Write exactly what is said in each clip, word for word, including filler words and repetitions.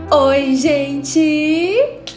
Oi, gente!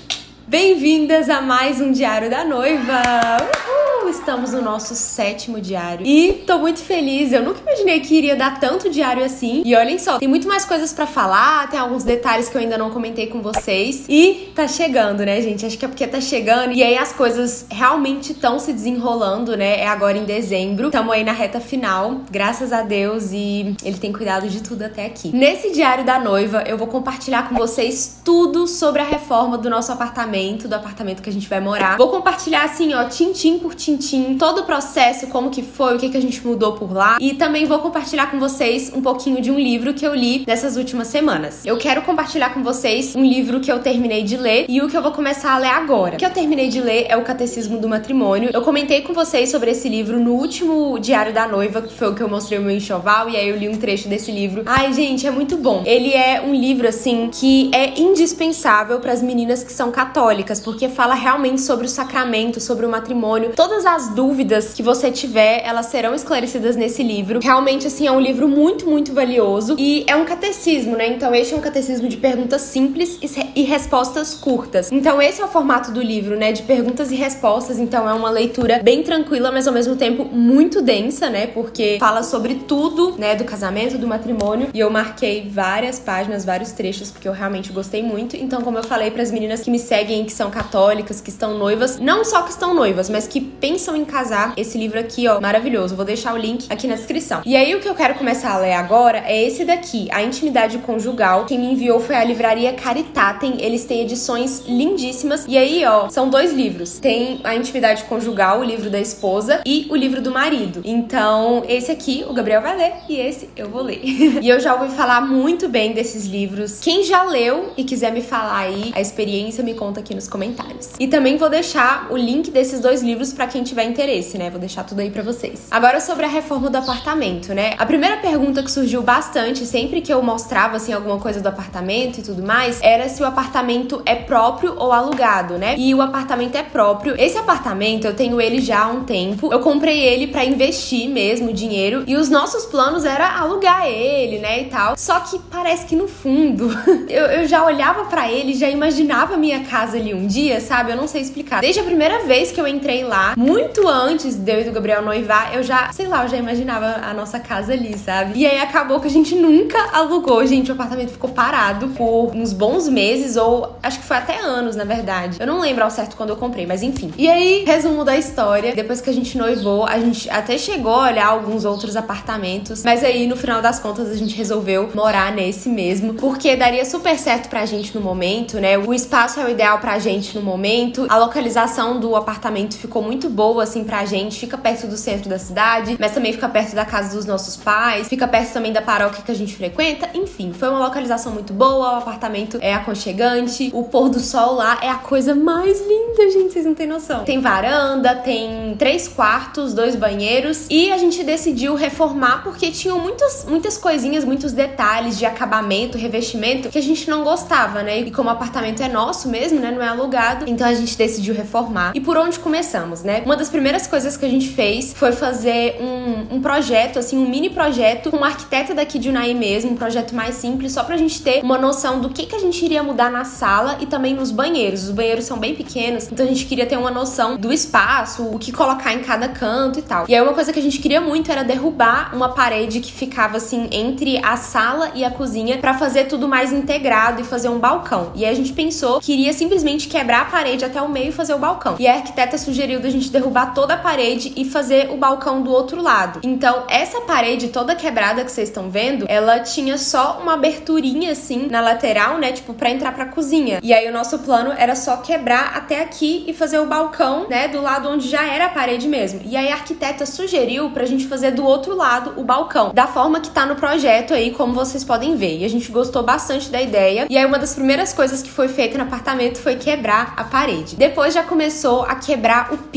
Bem-vindas a mais um Diário da Noiva! Uhul! Estamos no nosso sétimo diário e tô muito feliz. Eu nunca imaginei que iria dar tanto diário assim. E olhem só, tem muito mais coisas pra falar, tem alguns detalhes que eu ainda não comentei com vocês. E tá chegando, né, gente? Acho que é porque tá chegando e aí as coisas realmente estão se desenrolando, né? É agora em dezembro. Tamo aí na reta final, graças a Deus, e Ele tem cuidado de tudo até aqui. Nesse Diário da Noiva, eu vou compartilhar com vocês tudo sobre a reforma do nosso apartamento, do apartamento que a gente vai morar. Vou compartilhar assim, ó, tintim por tintim, todo o processo, como que foi, o que que a gente mudou por lá. E também vou compartilhar com vocês um pouquinho de um livro que eu li nessas últimas semanas. Eu quero compartilhar com vocês um livro que eu terminei de ler e o que eu vou começar a ler agora. O que eu terminei de ler é o Catecismo do Matrimônio. Eu comentei com vocês sobre esse livro no último Diário da Noiva, que foi o que eu mostrei o meu enxoval, e aí eu li um trecho desse livro. Ai, gente, é muito bom. Ele é um livro, assim, que é indispensável para as meninas que são católicas, porque fala realmente sobre o sacramento, sobre o matrimônio. Todas as dúvidas que você tiver, elas serão esclarecidas nesse livro. Realmente, assim, é um livro muito, muito valioso. E é um catecismo, né? Então, este é um catecismo de perguntas simples e respostas curtas. Então, esse é o formato do livro, né? De perguntas e respostas. Então, é uma leitura bem tranquila, mas ao mesmo tempo muito densa, né? Porque fala sobre tudo, né? Do casamento, do matrimônio. E eu marquei várias páginas, vários trechos, porque eu realmente gostei muito. Então, como eu falei para as meninas que me seguem, que são católicas, que estão noivas, não só que estão noivas, mas que pensam em casar, esse livro aqui, ó, maravilhoso. Vou deixar o link aqui na descrição. E aí, o que eu quero começar a ler agora é esse daqui, A Intimidade Conjugal. Quem me enviou foi a livraria Caritatem. Eles têm edições lindíssimas. E aí, ó, são dois livros. Tem A Intimidade Conjugal, o livro da esposa, e o livro do marido. Então, esse aqui o Gabriel vai ler e esse eu vou ler. E eu já ouvi falar muito bem desses livros. Quem já leu e quiser me falar aí a experiência, me conta aqui nos comentários. E também vou deixar o link desses dois livros pra quem tiver interesse, né? Vou deixar tudo aí pra vocês. Agora, sobre a reforma do apartamento, né? A primeira pergunta que surgiu bastante sempre que eu mostrava, assim, alguma coisa do apartamento e tudo mais, era se o apartamento é próprio ou alugado, né? E o apartamento é próprio. Esse apartamento, eu tenho ele já há um tempo. Eu comprei ele pra investir mesmo dinheiro e os nossos planos era alugar ele, né, e tal. Só que parece que no fundo, eu, eu já olhava pra ele, já imaginava a minha casa ali um dia, sabe? Eu não sei explicar. Desde a primeira vez que eu entrei lá, muito antes de eu e do Gabriel noivar, eu já, sei lá, eu já imaginava a nossa casa ali, sabe? E aí acabou que a gente nunca alugou, gente. O apartamento ficou parado por uns bons meses, ou acho que foi até anos, na verdade. Eu não lembro ao certo quando eu comprei, mas enfim. E aí, resumo da história, depois que a gente noivou, a gente até chegou a olhar alguns outros apartamentos, mas aí, no final das contas, a gente resolveu morar nesse mesmo, porque daria super certo pra gente no momento, né? O espaço é o ideal pra gente no momento, a localização do apartamento ficou muito boa, assim, pra gente, fica perto do centro da cidade, mas também fica perto da casa dos nossos pais, fica perto também da paróquia que a gente frequenta, enfim, foi uma localização muito boa, o apartamento é aconchegante, o pôr do sol lá é a coisa mais linda, gente, vocês não têm noção. Tem varanda, tem três quartos, dois banheiros, e a gente decidiu reformar porque tinham muitas, muitas coisinhas, muitos detalhes de acabamento, revestimento, que a gente não gostava, né? E como o apartamento é nosso mesmo, né? Não é alugado, então a gente decidiu reformar. E por onde começamos, né? Uma das primeiras coisas que a gente fez foi fazer um, um projeto, assim, um mini projeto com uma arquiteta daqui de Unai mesmo, um projeto mais simples, só pra gente ter uma noção do que que a gente iria mudar na sala e também nos banheiros. Os banheiros são bem pequenos, então a gente queria ter uma noção do espaço, o que colocar em cada canto e tal. E aí uma coisa que a gente queria muito era derrubar uma parede que ficava, assim, entre a sala e a cozinha pra fazer tudo mais integrado e fazer um balcão. E aí a gente pensou que iria simplesmente quebrar a parede até o meio e fazer o balcão. E a arquiteta sugeriu da gente derrubar toda a parede e fazer o balcão do outro lado. Então, essa parede toda quebrada que vocês estão vendo, ela tinha só uma aberturinha, assim, na lateral, né? Tipo, pra entrar pra cozinha. E aí o nosso plano era só quebrar até aqui e fazer o balcão, né? Do lado onde já era a parede mesmo. E aí a arquiteta sugeriu pra gente fazer do outro lado o balcão, da forma que tá no projeto aí, como vocês podem ver. E a gente gostou bastante da ideia. E aí uma das primeiras coisas que foi feita no apartamento foi quebrar a parede. Depois já começou a quebrar o piso.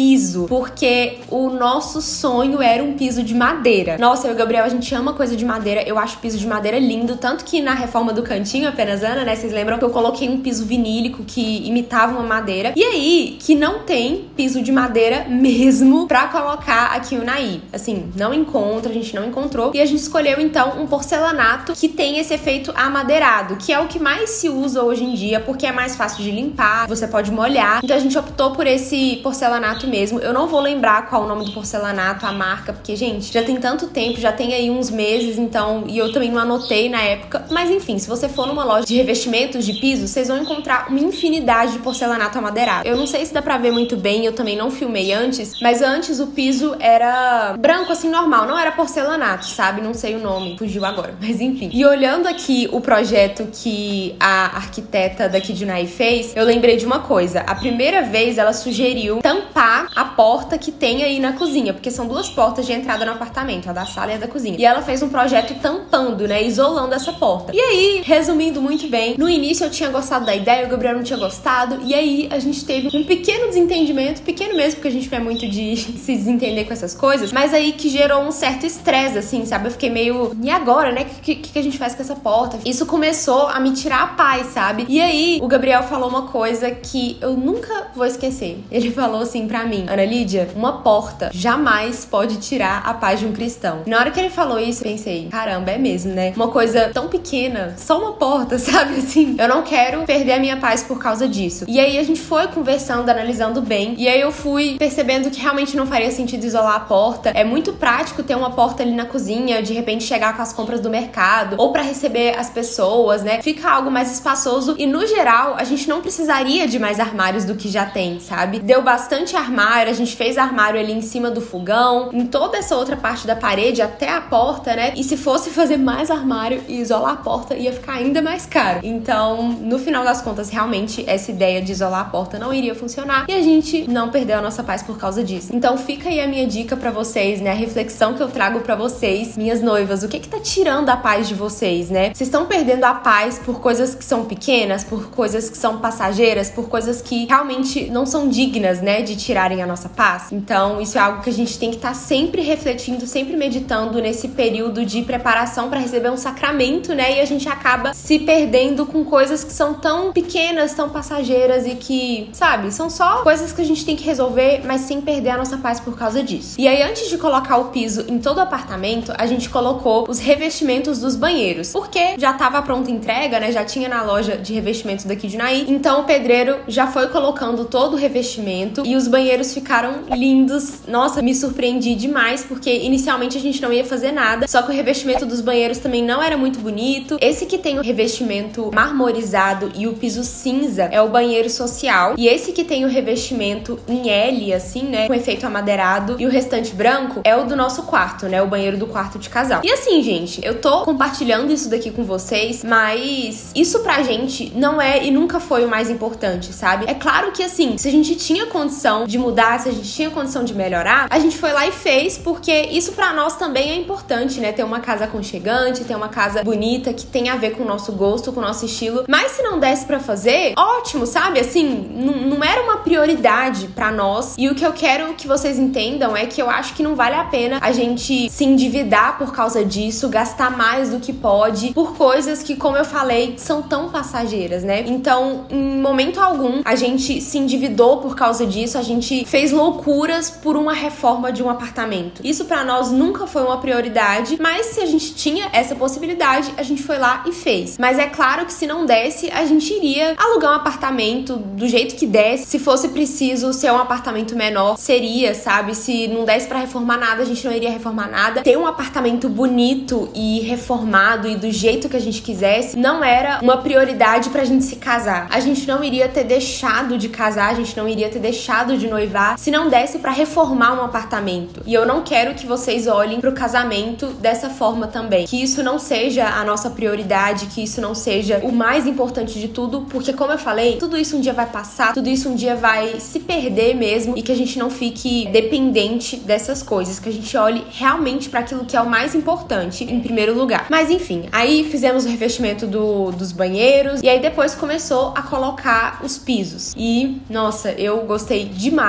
piso, porque o nosso sonho era um piso de madeira. Nossa, eu e o Gabriel, a gente ama coisa de madeira. Eu acho piso de madeira lindo, tanto que na reforma do Cantinho Apenas Ana, né, vocês lembram que eu coloquei um piso vinílico que imitava uma madeira. E aí, que não tem piso de madeira mesmo pra colocar aqui o Naí. Assim, não encontra, a gente não encontrou. E a gente escolheu, então, um porcelanato que tem esse efeito amadeirado, que é o que mais se usa hoje em dia, porque é mais fácil de limpar, você pode molhar. Então a gente optou por esse porcelanato mesmo. Eu não vou lembrar qual o nome do porcelanato, a marca, porque, gente, já tem tanto tempo, já tem aí uns meses, então, e eu também não anotei na época. Mas enfim, se você for numa loja de revestimentos de piso, vocês vão encontrar uma infinidade de porcelanato amadeirado. Eu não sei se dá pra ver muito bem, eu também não filmei antes, mas antes o piso era branco, assim, normal, não era porcelanato, sabe? Não sei o nome, fugiu agora, mas enfim. E olhando aqui o projeto que a arquiteta daqui de Naí fez, eu lembrei de uma coisa. A primeira vez ela sugeriu tampar a porta que tem aí na cozinha, porque são duas portas de entrada no apartamento, a da sala e a da cozinha. E ela fez um projeto tampando, né, isolando essa porta. E aí, resumindo muito bem, no início eu tinha gostado da ideia, o Gabriel não tinha gostado, e aí a gente teve um pequeno desentendimento, pequeno mesmo, porque a gente não é muito de se desentender com essas coisas, mas aí que gerou um certo estresse, assim, sabe? Eu fiquei meio, e agora, né? O que, que, que a gente faz com essa porta? Isso começou a me tirar a paz, sabe? E aí, o Gabriel falou uma coisa que eu nunca vou esquecer. Ele falou assim pra mim: Ana Lídia, uma porta jamais pode tirar a paz de um cristão. Na hora que ele falou isso, eu pensei, caramba, é mesmo, né? Uma coisa tão pequena, só uma porta, sabe? Assim, eu não quero perder a minha paz por causa disso. E aí a gente foi conversando, analisando bem, e aí eu fui percebendo que realmente não faria sentido isolar a porta. É muito prático ter uma porta ali na cozinha, de repente chegar com as compras do mercado, ou pra receber as pessoas, né? Fica algo mais espaçoso e, no geral, a gente não precisaria de mais armários do que já tem, sabe? Deu bastante armário, a gente fez armário ali em cima do fogão, em toda essa outra parte da parede, até a porta, né? E se fosse fazer mais armário e isolar a porta, ia ficar ainda mais caro. Então, no final das contas, realmente, essa ideia de isolar a porta não iria funcionar e a gente não perdeu a nossa paz por causa disso. Então, fica aí a minha dica pra vocês, né? A reflexão que eu trago pra vocês, minhas noivas. O que que tá tirando a paz de vocês, né? Vocês estão perdendo a paz por coisas que são pequenas, por coisas que são passageiras, por coisas que realmente não são dignas, né, de tirarem a nossa paz. Então, isso é algo que a gente tem que estar sempre refletindo, sempre meditando nesse período de preparação para receber um sacramento, né? E a gente acaba se perdendo com coisas que são tão pequenas, tão passageiras e que, sabe, são só coisas que a gente tem que resolver, mas sem perder a nossa paz por causa disso. E aí, antes de colocar o piso em todo o apartamento, a gente colocou os revestimentos dos banheiros, porque já tava pronta entrega, né? Já tinha na loja de revestimentos daqui de Naí. Então, o pedreiro já foi colocando todo o revestimento e os banheiros ficaram lindos. Nossa, me surpreendi demais, porque inicialmente a gente não ia fazer nada, só que o revestimento dos banheiros também não era muito bonito. Esse que tem o revestimento marmorizado e o piso cinza é o banheiro social, e esse que tem o revestimento em L, assim, né, com efeito amadeirado, e o restante branco é o do nosso quarto, né, o banheiro do quarto de casal. E assim, gente, eu tô compartilhando isso daqui com vocês, mas isso pra gente não é e nunca foi o mais importante, sabe? É claro que, assim, se a gente tinha condição de mudar, se a gente tinha condição de melhorar, a gente foi lá e fez, porque isso pra nós também é importante, né? Ter uma casa aconchegante, ter uma casa bonita, que tem a ver com o nosso gosto, com o nosso estilo. Mas se não desse pra fazer, ótimo, sabe? Assim, não era uma prioridade pra nós. E o que eu quero que vocês entendam é que eu acho que não vale a pena a gente se endividar por causa disso, gastar mais do que pode, por coisas que, como eu falei, são tão passageiras, né? Então, em momento algum, a gente se endividou por causa disso, a gente fez loucuras por uma reforma de um apartamento. Isso pra nós nunca foi uma prioridade, mas se a gente tinha essa possibilidade, a gente foi lá e fez. Mas é claro que se não desse, a gente iria alugar um apartamento do jeito que desse. Se fosse preciso ser um apartamento menor, seria, sabe? Se não desse pra reformar nada, a gente não iria reformar nada. Ter um apartamento bonito e reformado e do jeito que a gente quisesse não era uma prioridade pra gente se casar. A gente não iria ter deixado de casar, a gente não iria ter deixado de noivar se não desse pra reformar um apartamento. E eu não quero que vocês olhem pro casamento dessa forma também. Que isso não seja a nossa prioridade, que isso não seja o mais importante de tudo, porque, como eu falei, tudo isso um dia vai passar, tudo isso um dia vai se perder mesmo, e que a gente não fique dependente dessas coisas, que a gente olhe realmente pra aquilo que é o mais importante em primeiro lugar. Mas enfim, aí fizemos o revestimento do, dos banheiros, e aí depois começou a colocar os pisos. E, nossa, eu gostei demais. Eu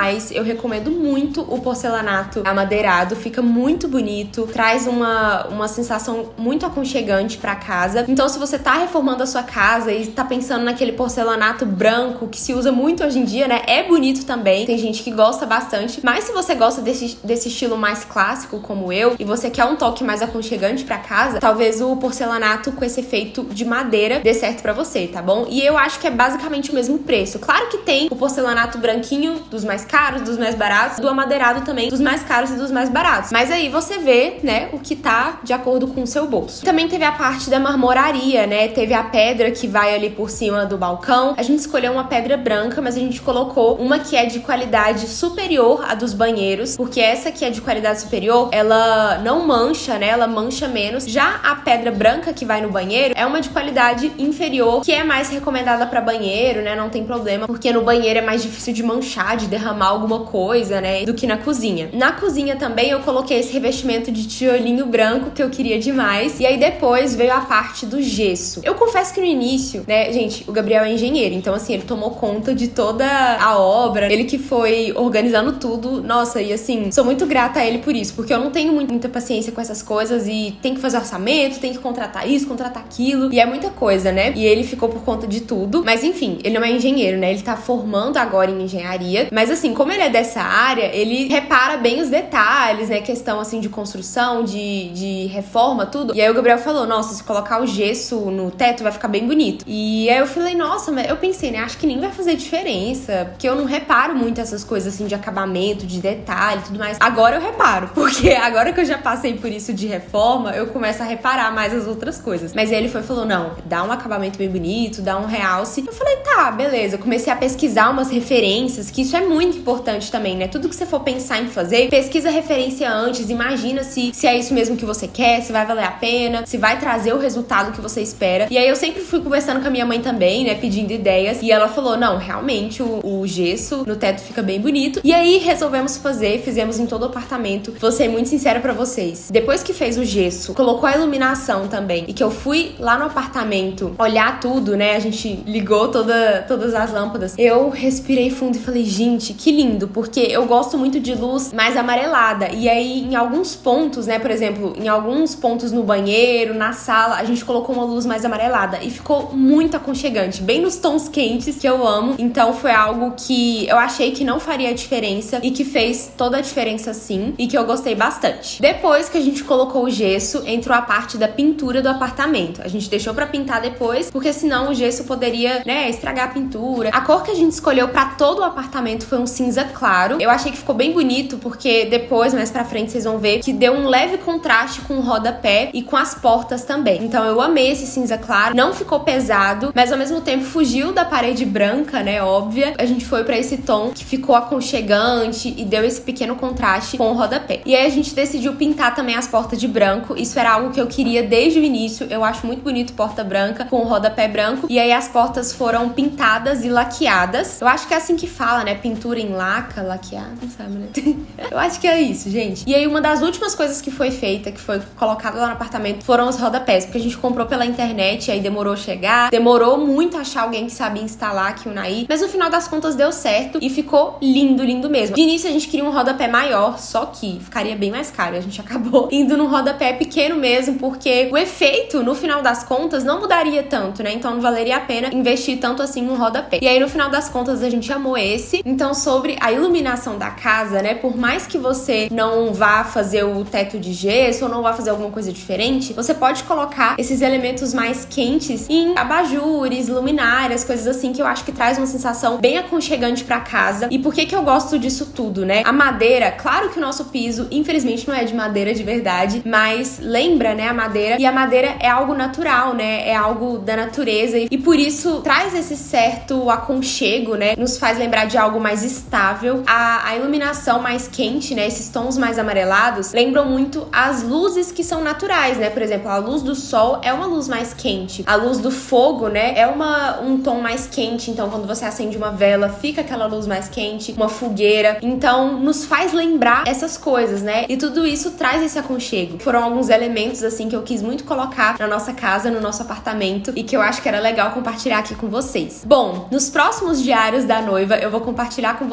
recomendo muito o porcelanato amadeirado, fica muito bonito, traz uma, uma sensação muito aconchegante pra casa. Então se você tá reformando a sua casa e tá pensando naquele porcelanato branco que se usa muito hoje em dia, né, é bonito também, tem gente que gosta bastante, mas se você gosta desse, desse estilo mais clássico como eu, e você quer um toque mais aconchegante pra casa, talvez o porcelanato com esse efeito de madeira dê certo pra você, tá bom? E eu acho que é basicamente o mesmo preço. Claro que tem o porcelanato branquinho dos mais caros, dos mais baratos, do amadeirado também dos mais caros e dos mais baratos, mas aí você vê, né, o que tá de acordo com o seu bolso. Também teve a parte da marmoraria, né, teve a pedra que vai ali por cima do balcão. A gente escolheu uma pedra branca, mas a gente colocou uma que é de qualidade superior à dos banheiros, porque essa que é de qualidade superior, ela não mancha, né, ela mancha menos. Já a pedra branca que vai no banheiro é uma de qualidade inferior, que é mais recomendada para banheiro, né, não tem problema, porque no banheiro é mais difícil de manchar, de derramar alguma coisa, né, do que na cozinha. Na cozinha também eu coloquei esse revestimento de tijolinho branco que eu queria demais, e aí depois veio a parte do gesso. Eu confesso que no início, né, gente, o Gabriel é engenheiro, então assim, ele tomou conta de toda a obra, ele que foi organizando tudo, nossa, e assim, sou muito grata a ele por isso, porque eu não tenho muita paciência com essas coisas e tem que fazer orçamento, tem que contratar isso, contratar aquilo, e é muita coisa, né, e ele ficou por conta de tudo, mas enfim, ele não é engenheiro, né, ele tá formando agora em engenharia, mas assim, como ele é dessa área, ele repara bem os detalhes, né, questão assim de construção, de, de reforma, tudo, e aí o Gabriel falou, nossa, se colocar o gesso no teto vai ficar bem bonito, e aí eu falei, nossa, mas eu pensei, né, acho que nem vai fazer diferença, porque eu não reparo muito essas coisas assim de acabamento, de detalhe e tudo mais. Agora eu reparo, porque agora que eu já passei por isso de reforma, eu começo a reparar mais as outras coisas. Mas aí ele foi e falou, não, dá um acabamento bem bonito, dá um realce. Eu falei, tá, beleza. Eu comecei a pesquisar umas referências, que isso é muito importante também, né? Tudo que você for pensar em fazer, pesquisa a referência antes, imagina se, se é isso mesmo que você quer, se vai valer a pena, se vai trazer o resultado que você espera. E aí eu sempre fui conversando com a minha mãe também, né, pedindo ideias, e ela falou, não, realmente o, o gesso no teto fica bem bonito. E aí resolvemos fazer, fizemos em todo o apartamento. Vou ser muito sincera pra vocês, depois que fez o gesso, colocou a iluminação também, e que eu fui lá no apartamento olhar tudo, né, a gente ligou toda, todas as lâmpadas, eu respirei fundo e falei, gente, que lindo, porque eu gosto muito de luz mais amarelada, e aí em alguns pontos, né, por exemplo, em alguns pontos no banheiro, na sala, a gente colocou uma luz mais amarelada, e ficou muito aconchegante, bem nos tons quentes que eu amo. Então foi algo que eu achei que não faria diferença e que fez toda a diferença sim, e que eu gostei bastante. Depois que a gente colocou o gesso, entrou a parte da pintura do apartamento. A gente deixou pra pintar depois, porque senão o gesso poderia, né, estragar a pintura. A cor que a gente escolheu pra todo o apartamento foi um cinza claro. Eu achei que ficou bem bonito, porque depois, mais pra frente, vocês vão ver que deu um leve contraste com o rodapé e com as portas também. Então eu amei esse cinza claro, não ficou pesado, mas ao mesmo tempo fugiu da parede branca, né, óbvia. A gente foi pra esse tom que ficou aconchegante e deu esse pequeno contraste com o rodapé. E aí a gente decidiu pintar também as portas de branco. Isso era algo que eu queria desde o início. Eu acho muito bonito porta branca com o rodapé branco. E aí as portas foram pintadas e laqueadas. Eu acho que é assim que fala, né? Pintura em laca, laquear, não sabe, né? Eu acho que é isso, gente. E aí uma das últimas coisas que foi feita, que foi colocada lá no apartamento, foram os rodapés, porque a gente comprou pela internet, aí demorou chegar, demorou muito achar alguém que sabia instalar aqui o Naí, mas no final das contas deu certo e ficou lindo, lindo mesmo. De início a gente queria um rodapé maior, só que ficaria bem mais caro, a gente acabou indo num rodapé pequeno mesmo, porque o efeito, no final das contas, não mudaria tanto, né? Então não valeria a pena investir tanto assim num rodapé. E aí no final das contas a gente amou esse. Então sobre a iluminação da casa, né, por mais que você não vá fazer o teto de gesso ou não vá fazer alguma coisa diferente, você pode colocar esses elementos mais quentes em abajures, luminárias, coisas assim, que eu acho que traz uma sensação bem aconchegante pra casa. E por que que eu gosto disso tudo, né? A madeira, claro que o nosso piso, infelizmente, não é de madeira de verdade, mas lembra, né, a madeira, e a madeira é algo natural, né? É algo da natureza, e por isso traz esse certo aconchego, né? Nos faz lembrar de algo mais estável. A, a iluminação mais quente, né? Esses tons mais amarelados lembram muito as luzes que são naturais, né? Por exemplo, a luz do sol é uma luz mais quente. A luz do fogo, né, é uma, um tom mais quente. Então, quando você acende uma vela, fica aquela luz mais quente, uma fogueira. Então, nos faz lembrar essas coisas, né? E tudo isso traz esse aconchego. Foram alguns elementos, assim, que eu quis muito colocar na nossa casa, no nosso apartamento, e que eu acho que era legal compartilhar aqui com vocês. Bom, nos próximos diários da noiva, eu vou compartilhar com vocês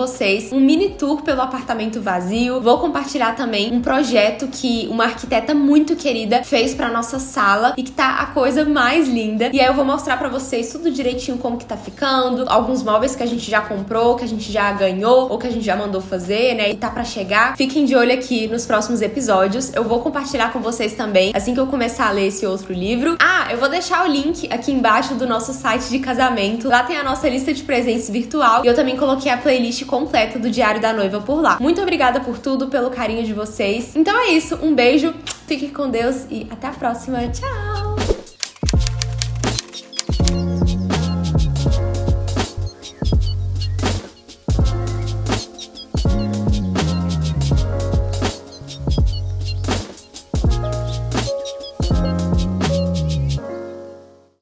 vocês um mini tour pelo apartamento vazio. Vou compartilhar também um projeto que uma arquiteta muito querida fez pra nossa sala e que tá a coisa mais linda. E aí eu vou mostrar pra vocês tudo direitinho como que tá ficando, alguns móveis que a gente já comprou, que a gente já ganhou ou que a gente já mandou fazer, né? E tá pra chegar. Fiquem de olho aqui nos próximos episódios. Eu vou compartilhar com vocês também assim que eu começar a ler esse outro livro. Ah, eu vou deixar o link aqui embaixo do nosso site de casamento. Lá tem a nossa lista de presentes virtual e eu também coloquei a playlist completa do Diário da Noiva por lá. Muito obrigada por tudo, pelo carinho de vocês. Então é isso, um beijo, fique com Deus e até a próxima. Tchau!